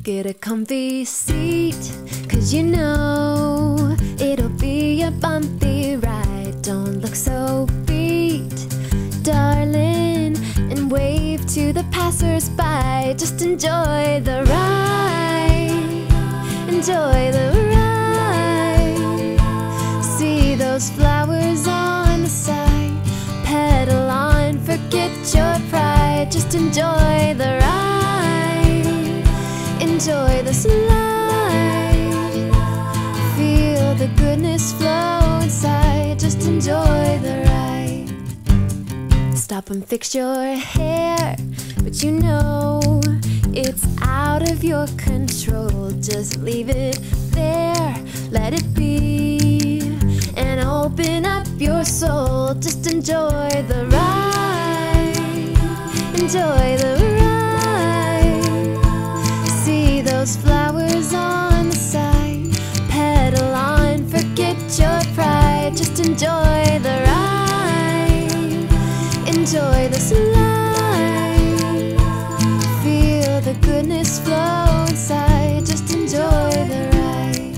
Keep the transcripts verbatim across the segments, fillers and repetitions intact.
Get a comfy seat, 'cause you know it'll be a bumpy ride. Don't look so beat, darling, and wave to the passers-by. Just enjoy the ride, enjoy the ride. See those flowers on the side, pedal on, forget your pride. Just enjoy the ride, enjoy the slide. Feel the goodness flow inside. Just enjoy the ride. Stop and fix your hair, but you know it's out of your control. Just leave it there, let it be, and open up your soul. Just enjoy the ride, enjoy the ride. See those flowers on the side, pedal on, forget your pride. Just enjoy the ride, enjoy the slide. Feel the goodness flow inside. Just enjoy the ride.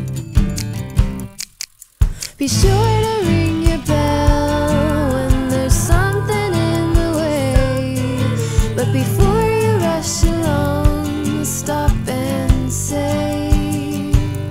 Be sure to ring your bell when there's something in the way. But before you rush along, stop and say,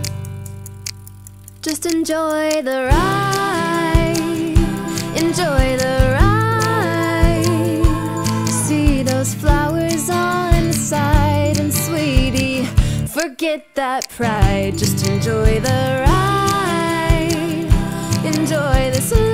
just enjoy the ride, enjoy the ride. See those flowers on the side, and sweetie, forget that pride. Just enjoy the ride, enjoy this life.